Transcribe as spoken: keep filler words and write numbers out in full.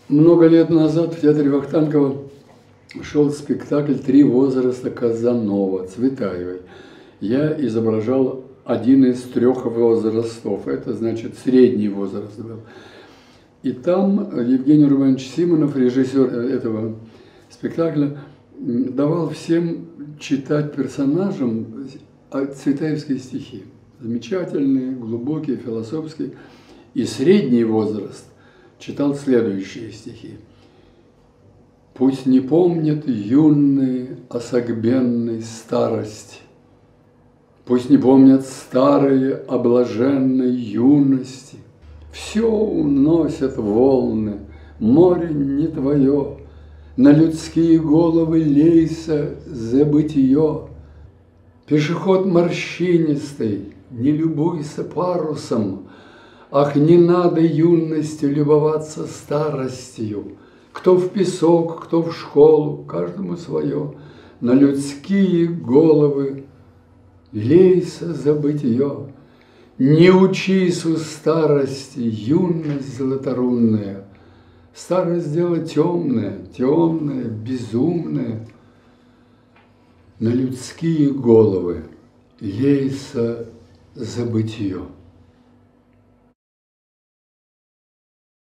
Много лет назад в театре Вахтангова шел спектакль «Три возраста Казанова» Цветаевой. Я изображал один из трех возрастов. Это значит средний возраст был. И там Евгений Рубанович Симонов, режиссер этого спектакля, давал всем читать персонажам цветаевские стихи. Замечательные, глубокие, философские. И средний возраст читал следующие стихи. «Пусть не помнят юные о согбенной старости, пусть не помнят старые о блаженной юности. Все уносят волны, море не твое, на людские головы лейся забытье. Пешеход морщинистый, не любуйся парусом, ах, не надо юности любоваться старостью. Кто в песок, кто в школу, каждому свое, на людские головы лейся забытье. Не учись у старости, юность золоторунная. Старость дело темное, темное, безумное. На людские головы лейся забытье».